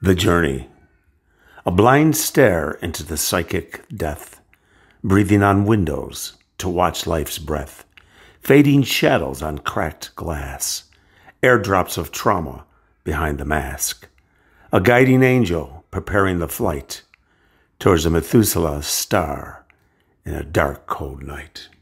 The journey. A blind stare into the psychic death, breathing on windows to watch life's breath, fading shadows on cracked glass, airdrops of trauma behind the mask, a guiding angel preparing the flight towards a Methusela star in a dark, cold night.